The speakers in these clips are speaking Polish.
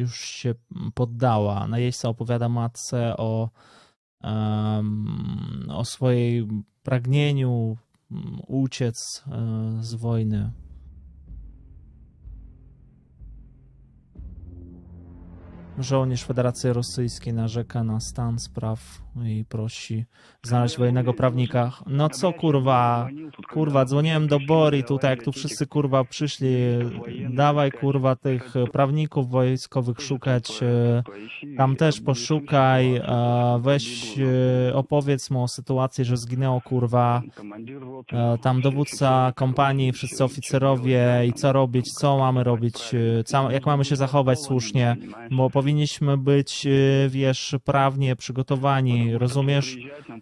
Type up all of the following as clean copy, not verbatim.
już się poddała. Najeźdźca opowiada matce o swojej pragnieniu uciec z wojny. Żołnierz Federacji Rosyjskiej narzeka na stan spraw i prosi znaleźć wojennego prawnika. No co kurwa, dzwoniłem do Bori tutaj, jak tu wszyscy kurwa przyszli, dawaj kurwa tych prawników wojskowych szukać, tam też poszukaj, weź opowiedz mu o sytuacji, że zginęło kurwa tam dowódca kompanii, wszyscy oficerowie i co robić, co mamy robić, jak mamy się zachować słusznie, bo powinniśmy być, wiesz, prawnie przygotowani, rozumiesz?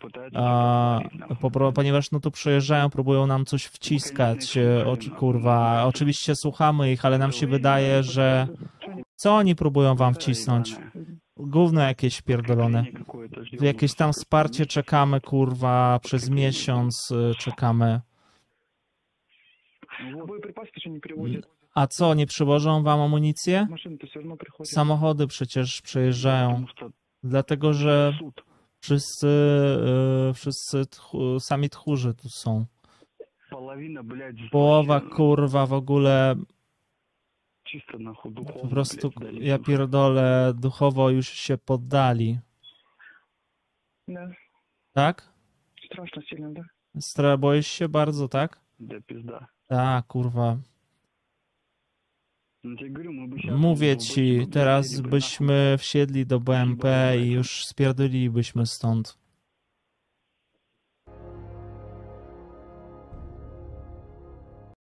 Ponieważ no tu przyjeżdżają, próbują nam coś wciskać, kurwa, oczywiście słuchamy ich, ale nam się wydaje, że co oni próbują wam wcisnąć? Gówno jakieś pierdolone. Jakieś tam wsparcie czekamy, kurwa, przez miesiąc czekamy. A co, nie przywożą wam amunicję? Samochody przecież przejeżdżają. Dlatego, że wszyscy sami tchórzy tu są. Połowa, kurwa, w ogóle po prostu, ja pierdolę, duchowo już się poddali. Tak? Boisz się bardzo, tak? Tak, kurwa. Mówię ci, teraz byśmy wsiedli do BMP i już spierdolilibyśmy stąd.